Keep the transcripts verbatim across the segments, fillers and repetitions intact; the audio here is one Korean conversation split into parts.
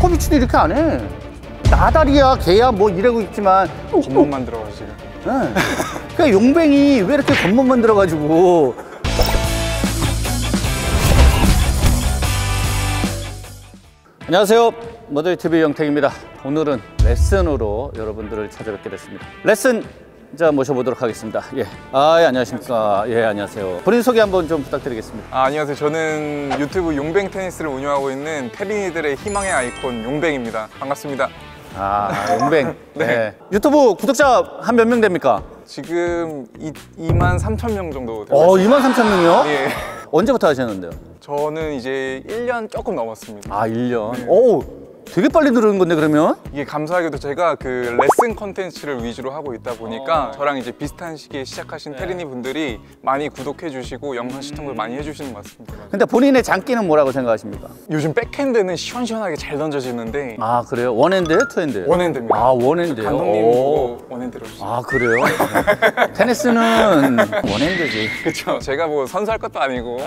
허비치도 이렇게 안 해. 나다리야 개야 뭐 이러고 있지만 겉멋만 들어가 지금. 네. 그러니까 용뱅이 왜 이렇게 겉멋만 들어가지고. 안녕하세요, 머더리티비 영택입니다. 오늘은 레슨으로 여러분들을 찾아뵙게 됐습니다. 레슨 자 모셔보도록 하겠습니다. 예, 아, 예, 안녕하십니까. 예, 안녕하세요. 본인 소개 한번 좀 부탁드리겠습니다. 아, 안녕하세요. 저는 유튜브 용뱅 테니스를 운영하고 있는 테린이들의 희망의 아이콘 용뱅입니다. 반갑습니다. 아, 용뱅. 네. 네. 유튜브 구독자 한 몇 명 됩니까? 지금 이만 삼천 명 정도 되고 어, 이만 삼천 명이요? 예. 언제부터 하셨는데요? 저는 이제 일 년 조금 넘었습니다. 아, 일 년? 네. 오, 되게 빨리 늘은 건데 그러면? 이게 감사하게도 제가 그 레슨 컨텐츠를 위주로 하고 있다 보니까 저랑 이제 비슷한 시기에 시작하신 네. 테린이 분들이 많이 구독해 주시고 영상 시청을 많이 해주시는 것 같습니다. 근데 본인의 장기는 뭐라고 생각하십니까? 요즘 백핸드는 시원시원하게 잘 던져지는데 아, 그래요? 원핸드예요? 투핸드예요? 원핸드입니다. 아, 원핸드요? 감독님 오. 보고 원핸드로 주시죠. 아, 그래요? 테니스는 원핸드지. 그렇죠. 제가 뭐 선수할 것도 아니고.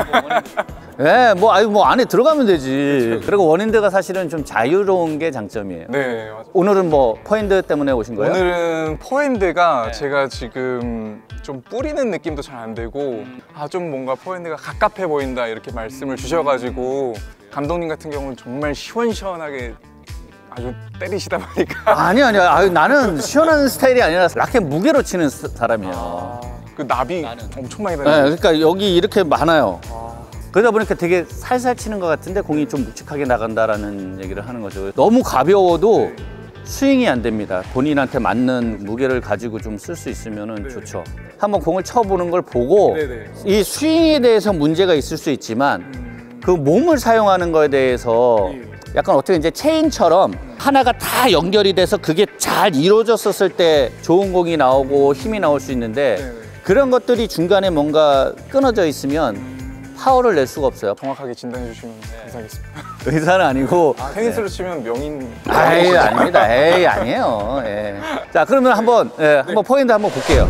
예, 뭐, 아유, 뭐 안에 들어가면 되지. 그리고 원핸드가 사실은 좀 자유로운 게 장점이에요. 네, 맞아요. 오늘은 뭐 포핸드 때문에 오신 거예요? 오늘은 포핸드가 네. 제가 지금 좀 뿌리는 느낌도 잘 안 되고 아, 좀 뭔가 포핸드가 갑갑해 보인다 이렇게 말씀을 주셔가지고 감독님 같은 경우는 정말 시원시원하게 아주 때리시다 보니까 아니, 아니, 아유, 나는 시원한 스타일이 아니라 라켓 무게로 치는 스- 사람이야. 아, 그 나비 엄청 많이 네, 다니는 그러니까 여기 이렇게 많아요. 그러다 보니까 되게 살살 치는 것 같은데 공이 좀 묵직하게 나간다라는 얘기를 하는 거죠. 너무 가벼워도 스윙이 안 됩니다. 본인한테 맞는 무게를 가지고 좀 쓸 수 있으면 좋죠. 한번 공을 쳐보는 걸 보고 네네. 이 스윙에 대해서 문제가 있을 수 있지만 그 몸을 사용하는 거에 대해서 약간 어떻게 이제 체인처럼 하나가 다 연결이 돼서 그게 잘 이루어졌었을 때 좋은 공이 나오고 힘이 나올 수 있는데 그런 것들이 중간에 뭔가 끊어져 있으면 파워를 낼 수가 없어요. 정확하게 진단해 주시면 감사하겠습니다. 의사는 아니고. 아, 테니스로 치면 명인. 에이, 아닙니다. 에이, 아니에요. 예. 자, 그러면 한번, 예, 한번 포핸드 한번 볼게요.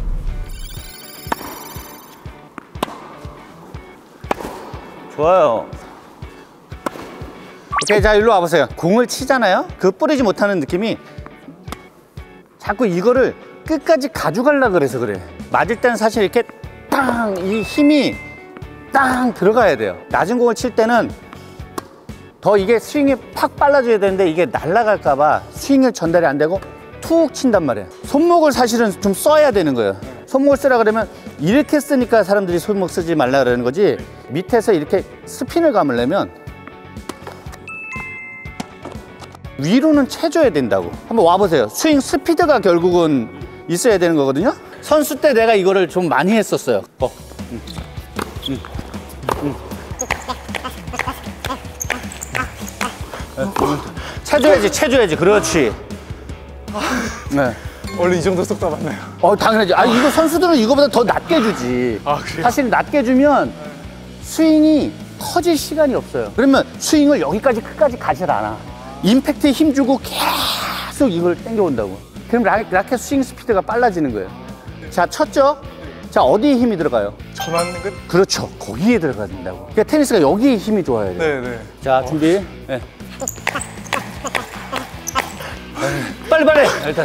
좋아요. 오케이, 자, 일로 와보세요. 공을 치잖아요? 그 뿌리지 못하는 느낌이 자꾸 이거를 끝까지 가져가려고 그래서 그래. 맞을 때는 사실 이렇게 땅! 이 힘이 땅! 들어가야 돼요. 낮은 공을 칠 때는 더 이게 스윙이 팍 빨라져야 되는데 이게 날아갈까봐 스윙이 전달이 안 되고 툭 친단 말이에요. 손목을 사실은 좀 써야 되는 거예요. 손목을 쓰라 그러면 이렇게 쓰니까 사람들이 손목 쓰지 말라 그러는 거지 밑에서 이렇게 스핀을 감으려면 위로는 채줘야 된다고. 한번 와보세요. 스윙 스피드가 결국은 있어야 되는 거거든요. 선수 때 내가 이거를 좀 많이 했었어요. 어. 음. 음. 음. 채줘야지, 채줘야지. 그렇지. 네. 원래 이 정도 속도 맞나요? 어, 당연하지. 아, 이거 선수들은 이거보다 더 낮게 주지. 아, 그래요? 사실 낮게 주면 스윙이 커질 시간이 없어요. 그러면 스윙을 여기까지 끝까지 가질 않아. 임팩트에 힘 주고 계속 이걸 당겨온다고. 그럼 라, 라켓 스윙 스피드가 빨라지는 거예요. 자, 쳤죠? 자, 어디에 힘이 들어가요? 전환 끝? 그렇죠. 거기에 들어가야 된다고. 그러니까 테니스가 여기에 힘이 좋아야 돼요. 네네. 자, 준비. 네. 빨리 빨리. 일단.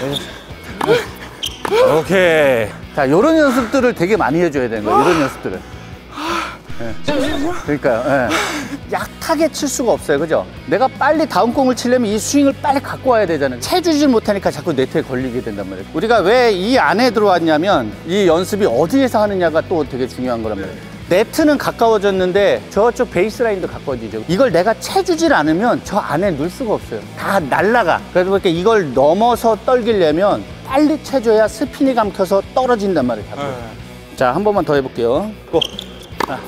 오케이. 자, 이런 연습들을 되게 많이 해줘야 되는 거예요. 이런 연습들을. 네. 그러니까요. 네. 약하게 칠 수가 없어요, 그죠? 내가 빨리 다음 공을 치려면 이 스윙을 빨리 갖고 와야 되잖아요. 채주질 못하니까 자꾸 네트에 걸리게 된단 말이에요. 우리가 왜 이 안에 들어왔냐면 이 연습이 어디에서 하느냐가 또 되게 중요한 거란 말이에요. 네트는 가까워졌는데 저쪽 베이스라인도 가까워지죠. 이걸 내가 채주질 않으면 저 안에 넣을 수가 없어요. 다 날아가. 그래서 그렇게 이걸 넘어서 떨기려면 빨리 채줘야 스핀이 감켜서 떨어진단 말이에요. 네. 자, 한 번만 더 해볼게요. 고. 하나.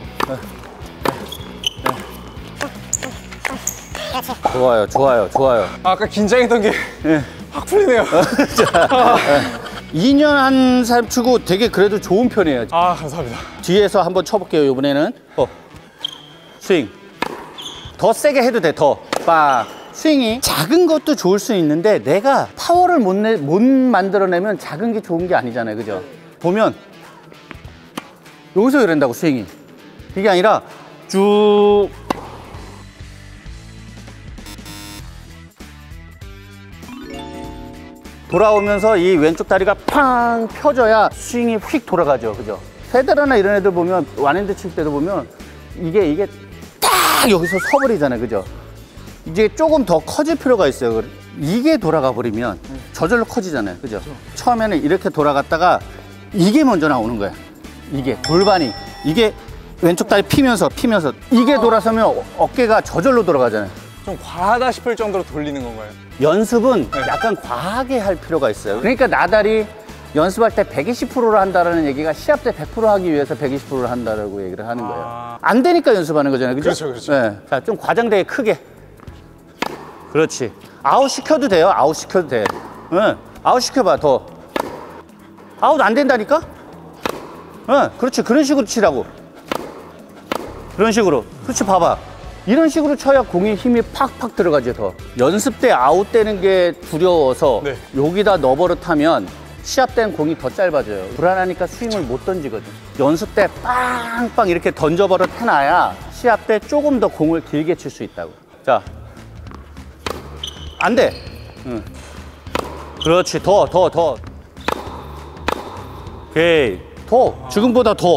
좋아요, 좋아요, 좋아요. 아, 아까 긴장했던 게 확 네. 풀리네요. 이 년 한 사람 치고 되게 그래도 좋은 편이에요. 아, 감사합니다. 뒤에서 한번 쳐볼게요, 이번에는. 어. 스윙. 더 세게 해도 돼, 더. 빡. 스윙이 작은 것도 좋을 수 있는데 내가 파워를 못, 내, 못 만들어내면 작은 게 좋은 게 아니잖아요, 그죠? 보면 여기서 이런다고, 스윙이. 이게 아니라 쭉 돌아오면서 이 왼쪽 다리가 팡 펴져야 스윙이 휙 돌아가죠. 그죠? 페데러나 이런 애들 보면 완핸드 칠 때도 보면 이게 이게 딱 여기서 서버리잖아요. 그죠? 이제 조금 더 커질 필요가 있어요. 이게 돌아가 버리면 저절로 커지잖아요. 그죠? 처음에는 이렇게 돌아갔다가 이게 먼저 나오는 거야. 이게 골반이 이게 왼쪽 다리 피면서 피면서 이게 돌아서면 어깨가 저절로 돌아가잖아요. 좀 과하다 싶을 정도로 돌리는 건가요? 연습은 약간 과하게 할 필요가 있어요. 그러니까 나달이 연습할 때 백이십 퍼센트로 한다는 얘기가 시합 때 백 퍼센트 하기 위해서 백이십 퍼센트를 한다고 얘기를 하는 거예요. 아... 안 되니까 연습하는 거잖아요. 그죠? 그렇죠, 그렇죠. 네. 자, 좀 과장되게 크게. 그렇지. 아웃 시켜도 돼요. 아웃 시켜도 돼. 네. 아웃 시켜봐, 더. 아웃 안 된다니까? 네. 그렇지. 그런 식으로 치라고. 그런 식으로. 그렇지, 봐봐. 이런 식으로 쳐야 공에 힘이 팍팍 들어가죠, 더. 연습 때 아웃되는 게 두려워서 네. 여기다 넣어버릇하면 시합 때는 공이 더 짧아져요. 불안하니까 스윙을 못 던지거든. 연습 때 빵빵 이렇게 던져버릇 해놔야 시합 때 조금 더 공을 길게 칠 수 있다고. 자. 안 돼. 응. 그렇지. 더, 더, 더. 오케이. 더. 지금보다 더.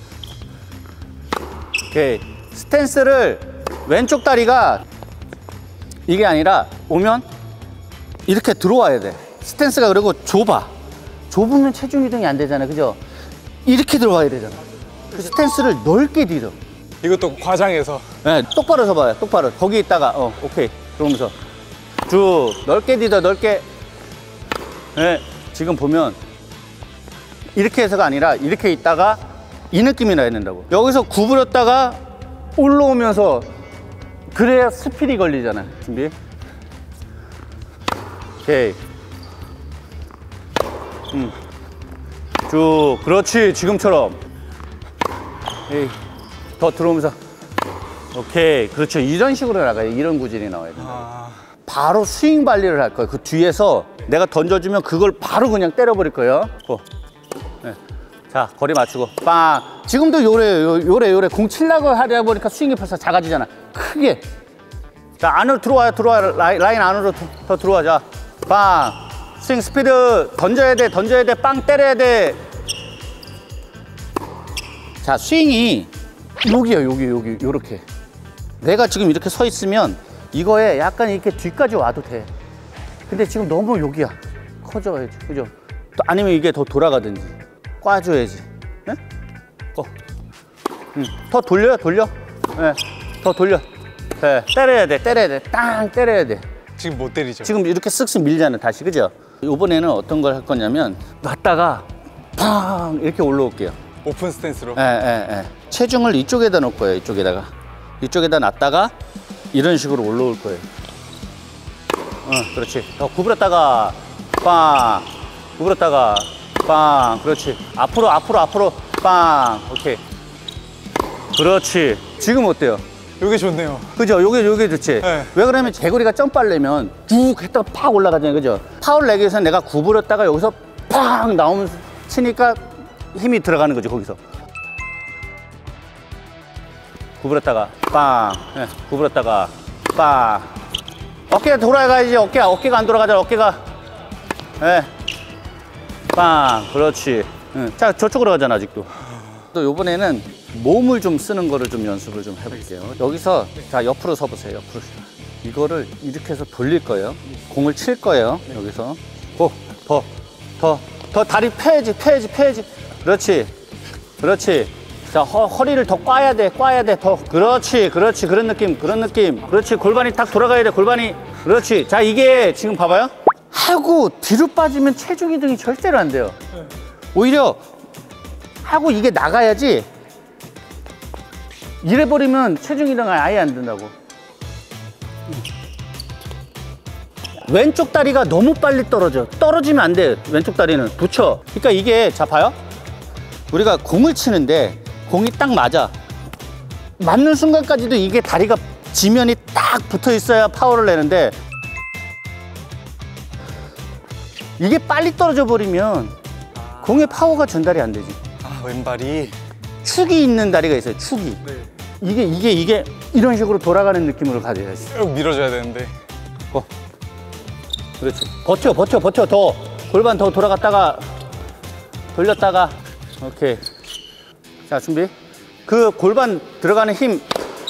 오케이. 스탠스를 왼쪽 다리가 이게 아니라 오면 이렇게 들어와야 돼. 스탠스가 그리고 좁아. 좁으면 체중 이동이 안 되잖아. 그죠? 이렇게 들어와야 되잖아. 그 스탠스를 넓게 뒤져. 이것도 과장해서. 네, 똑바로 서봐요. 똑바로. 거기 있다가, 어, 오케이. 그러면서 쭉 넓게 뒤져, 넓게. 네, 지금 보면 이렇게 해서가 아니라 이렇게 있다가 이 느낌이 나야 된다고. 여기서 구부렸다가 올라오면서 그래야 스피드이 걸리잖아. 준비. 오케이. 음. 쭉. 그렇지. 지금처럼. 에이. 더 들어오면서. 오케이. 그렇죠. 이런 식으로 나가요. 이런 구질이 나와야 돼. 아... 바로 스윙 발리를 할 거예요. 그 뒤에서 내가 던져주면 그걸 바로 그냥 때려버릴 거예요. 고. 네. 자, 거리 맞추고 빵. 지금도 요래 요, 요래 요래 공 칠라고 하려 보니까 스윙이 벌써 작아지잖아. 크게. 자, 안으로 들어와요. 들어와요. 라인, 라인 안으로 더, 더 들어와. 자, 빵. 스윙 스피드 던져야 돼. 던져야 돼. 빵 때려야 돼. 자, 스윙이 여기요. 여기 여기 요렇게. 내가 지금 이렇게 서 있으면 이거에 약간 이렇게 뒤까지 와도 돼. 근데 지금 너무 여기야. 커져야지. 그죠? 또 아니면 이게 더 돌아가든지. 꽈줘야지. 네? 어. 응. 더 돌려요, 돌려. 네. 더 돌려. 네. 때려야 돼, 때려야 돼. 땅 때려야 돼. 지금 못 때리죠? 지금 이렇게 쓱쓱 밀잖아, 다시. 그죠? 이번에는 어떤 걸 할 거냐면 놨다가 팡 이렇게 올라올게요. 오픈 스탠스로? 예, 예, 예. 체중을 이쪽에다 놓을 거예요, 이쪽에다가. 이쪽에다 놨다가 이런 식으로 올라올 거예요. 어, 그렇지. 더 구부렸다가 빵. 구부렸다가 빵. 그렇지. 앞으로, 앞으로, 앞으로 빵. 오케이. 그렇지. 지금 어때요? 요게 좋네요. 그죠? 요게, 요게 좋지? 네. 왜 그러면 개구리가 점빨려면 쭉 했다가 팍 올라가잖아요. 그죠? 파울 내기 위해서 내가 구부렸다가 여기서 팍 나오면서 치니까 힘이 들어가는 거죠, 거기서. 구부렸다가 빵. 네. 구부렸다가 빵. 어깨가 돌아가야지. 어깨, 어깨가 안 돌아가잖아, 어깨가. 예. 네. 빵. 그렇지. 응. 자, 저쪽으로 가잖아, 아직도. 또 요번에는 몸을 좀 쓰는 거를 좀 연습을 좀 해볼게요. 여기서, 자, 옆으로 서보세요, 옆으로. 이거를 이렇게 해서 돌릴 거예요. 공을 칠 거예요, 여기서. 고, 더, 더, 더 다리 펴야지, 펴야지, 펴야지. 그렇지. 그렇지. 자, 허, 허리를 더 꽈야 돼, 꽈야 돼, 더. 그렇지, 그렇지. 그런 느낌, 그런 느낌. 그렇지. 골반이 딱 돌아가야 돼, 골반이. 그렇지. 자, 이게 지금 봐봐요. 하고 뒤로 빠지면 체중 이동이 절대로 안 돼요. 오히려 하고 이게 나가야지. 이래버리면 체중 이동이 아예 안 된다고. 왼쪽 다리가 너무 빨리 떨어져. 떨어지면 안 돼, 왼쪽 다리는. 붙여. 그러니까 이게, 자, 봐요. 우리가 공을 치는데 공이 딱 맞아. 맞는 순간까지도 이게 다리가 지면이 딱 붙어 있어야 파워를 내는데 이게 빨리 떨어져 버리면 공의 파워가 전달이 안 되지. 아, 왼발이 축이 있는 다리가 있어요. 축이. 네. 이게 이게 이게 이런 식으로 돌아가는 느낌으로 가져야지. 쭉 밀어줘야 되는데. 고. 그렇지. 버텨, 버텨, 버텨. 더. 골반 더 돌아갔다가, 돌렸다가. 오케이. 자, 준비. 그 골반 들어가는 힘.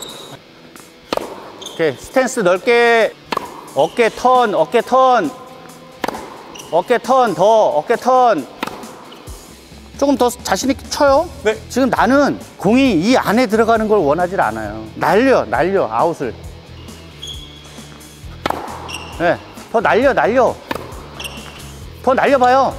오케이. 스탠스 넓게. 어깨 턴, 어깨 턴. 어깨 턴, 더. 어깨 턴. 조금 더 자신있게 쳐요. 네. 지금 나는 공이 이 안에 들어가는 걸 원하지 않아요. 날려, 날려, 아웃을. 네. 더 날려, 날려. 더 날려봐요.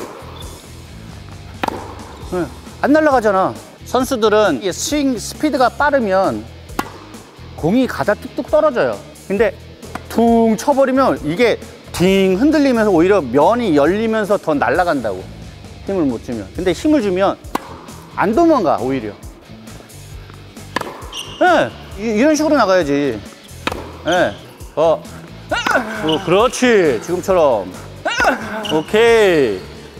네. 안 날아가잖아. 선수들은 이 스윙 스피드가 빠르면 공이 가다 뚝뚝 떨어져요. 근데 퉁 쳐버리면 이게 딩 흔들리면서 오히려 면이 열리면서 더 날아간다고. 힘을 못 주면. 근데 힘을 주면 안 도망가, 오히려. 네. 이, 이런 식으로 나가야지. 네. 어. 어, 그렇지. 지금처럼. 오케이.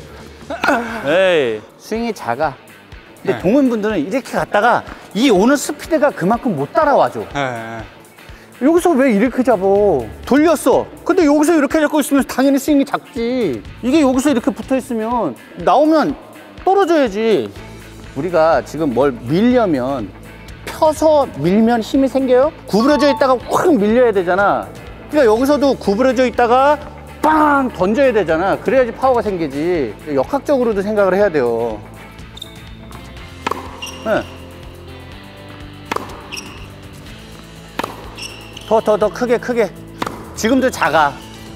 에이. 스윙이 작아. 근데 네. 동호인분들은 이렇게 갔다가 이 오는 스피드가 그만큼 못 따라와줘. 네. 여기서 왜 이렇게 잡어? 돌렸어. 근데 여기서 이렇게 잡고 있으면 당연히 스윙이 작지. 이게 여기서 이렇게 붙어 있으면 나오면 떨어져야지. 우리가 지금 뭘 밀려면 펴서 밀면 힘이 생겨요? 구부러져 있다가 확 밀려야 되잖아. 그러니까 여기서도 구부러져 있다가 빵 던져야 되잖아. 그래야지 파워가 생기지. 역학적으로도 생각을 해야 돼요. 네. 더, 더, 더 크게, 크게. 지금도 작아.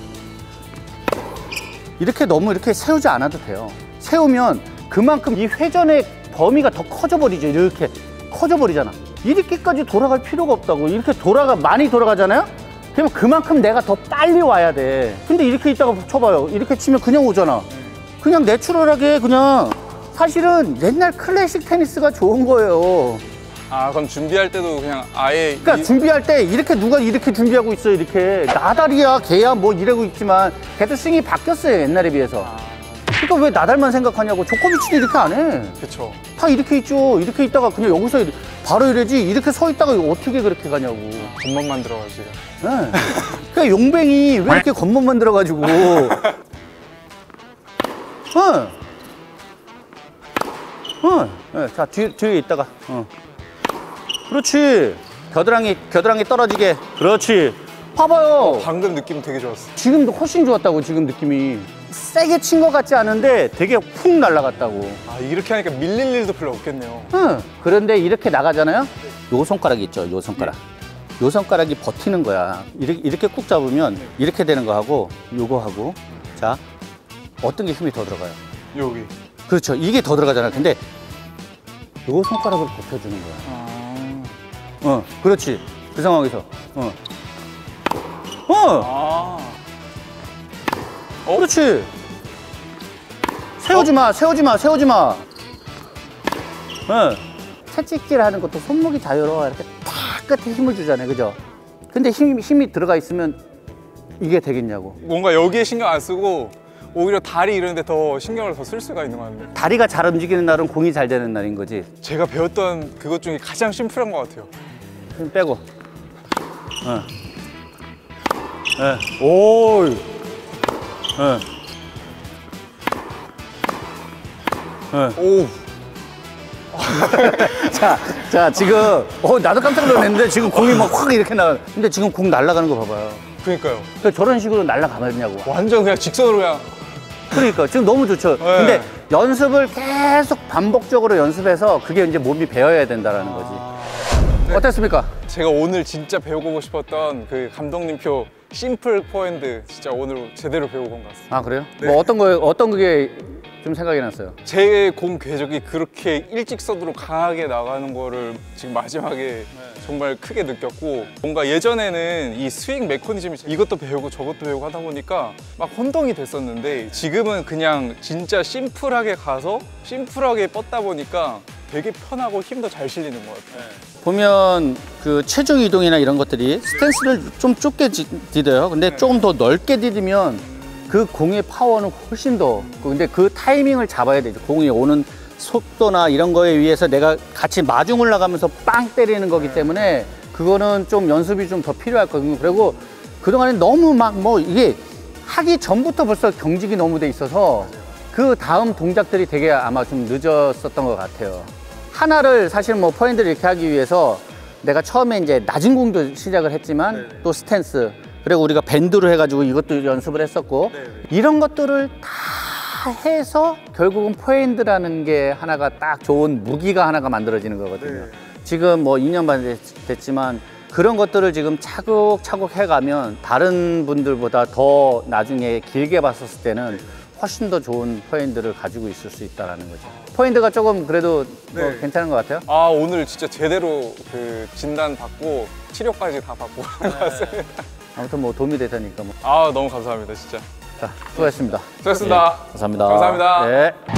이렇게 너무 이렇게 세우지 않아도 돼요. 세우면 그만큼 이 회전의 범위가 더 커져버리죠. 이렇게 커져버리잖아. 이렇게까지 돌아갈 필요가 없다고. 이렇게 돌아가, 많이 돌아가잖아요? 그러면 그만큼 내가 더 빨리 와야 돼. 근데 이렇게 있다가 쳐봐요. 이렇게 치면 그냥 오잖아. 그냥 내추럴하게 그냥. 사실은 옛날 클래식 테니스가 좋은 거예요. 아, 그럼 준비할 때도 그냥 아예. 그러니까 이... 준비할 때 이렇게 누가 이렇게 준비하고 있어. 이렇게 나달이야 걔야 뭐 이러고 있지만 걔도 스윙이 바뀌었어요, 옛날에 비해서. 아... 그러니까 왜 나달만 생각하냐고. 조코비치도 이렇게 안 해. 그쵸. 다 이렇게 있죠. 이렇게 있다가 그냥 여기서 이렇게 바로 이래지. 이렇게 서 있다가 어떻게 그렇게 가냐고. 겉멋만 들어가지고. 네. 그러니까 용뱅이 왜 이렇게 겉멋만 들어가지고. 네. 어, 네. 자, 뒤, 뒤에 있다가. 어. 그렇지. 겨드랑이, 겨드랑이 떨어지게. 그렇지. 봐봐요. 방금 느낌 되게 좋았어. 지금도 훨씬 좋았다고, 지금 느낌이. 세게 친 것 같지 않은데 되게 훅 날아갔다고. 아, 이렇게 하니까 밀릴 일도 별로 없겠네요. 응. 그런데 이렇게 나가잖아요? 요 손가락 있죠, 요 손가락. 요 손가락이 버티는 거야. 이렇게, 이렇게 꾹 잡으면 이렇게 되는 거 하고, 요거 하고. 자, 어떤 게 힘이 더 들어가요? 여기. 그렇죠. 이게 더 들어가잖아. 근데 요 손가락을 버텨주는 거야. 아... 어, 그렇지. 그 상황에서. 어. 어! 아... 어? 그렇지. 세우지 마, 세우지 마, 세우지 마. 어. 채찍질 하는 것도 손목이 자유로워. 이렇게 탁 끝에 힘을 주잖아요. 그죠? 근데 힘, 힘이 들어가 있으면 이게 되겠냐고. 뭔가 여기에 신경 안 쓰고 오히려 다리 이런 데 더 신경을 더 쓸 수가 있는 것 같네요. 다리가 잘 움직이는 날은 공이 잘 되는 날인 거지. 제가 배웠던 그것 중에 가장 심플한 것 같아요. 힘 빼고. 어. 네. 오이. 네. 네. 오. 자, 자, 지금, 어, 나도 깜짝 놀랐는데 지금 공이 막 확 이렇게 나. 근데 지금 공 날아가는 거 봐봐요. 그러니까요. 그러니까 저런 식으로 날아가냐고. 완전 그냥 직선으로 그냥. 그러니까 지금 너무 좋죠. 네. 근데 연습을 계속 반복적으로 연습해서 그게 이제 몸이 배워야 된다라는 거지. 네. 어땠습니까? 제가 오늘 진짜 배우고 싶었던 그 감독님표 심플 포핸드 진짜 오늘 제대로 배우고 온 것 같습니다. 아, 그래요? 네. 뭐 어떤 거, 어떤 그게 좀 생각이 났어요? 제 공 궤적이 그렇게 일직선으로 강하게 나가는 거를 지금 마지막에 네. 정말 크게 느꼈고, 뭔가 예전에는 이 스윙 메커니즘이 이것도 배우고 저것도 배우고 하다 보니까 막 혼동이 됐었는데, 지금은 그냥 진짜 심플하게 가서 심플하게 뻗다 보니까 되게 편하고 힘도 잘 실리는 것 같아요. 보면 그 체중 이동이나 이런 것들이 스탠스를 좀 좁게 지- 디뎌요. 근데 네. 조금 더 넓게 디디면 그 공의 파워는 훨씬 더. 근데 그 타이밍을 잡아야 되죠. 공이 오는 속도나 이런 거에 의해서 내가 같이 마중을 나가면서 빵 때리는 거기 때문에 그거는 좀 연습이 좀 더 필요할 거거든요. 그리고 그동안에 너무 막 뭐 이게 하기 전부터 벌써 경직이 너무 돼 있어서 그 다음 동작들이 되게 아마 좀 늦었었던 것 같아요. 하나를 사실 뭐 포핸드를 이렇게 하기 위해서 내가 처음에 이제 낮은 공도 시작을 했지만 네네. 또 스탠스 그리고 우리가 밴드로 해가지고 이것도 연습을 했었고 네네. 이런 것들을 다 해서 결국은 포핸드라는 게 하나가 딱 좋은 무기가 하나가 만들어지는 거거든요. 네네. 지금 뭐 이 년 반 됐지만 그런 것들을 지금 차곡차곡 해가면 다른 분들보다 더 나중에 길게 봤었을 때는 훨씬 더 좋은 포핸드를 가지고 있을 수 있다는 거죠. 포핸드가 조금 그래도 뭐 네. 괜찮은 것 같아요? 아 오늘 진짜 제대로 그 진단 받고 치료까지 다 받고 가는 것 같습니다. 아무튼 뭐 도움이 되다니까 뭐. 아 너무 감사합니다 진짜. 자, 수고하셨습니다. 수고하셨습니다. 네, 감사합니다. 감사합니다. 네.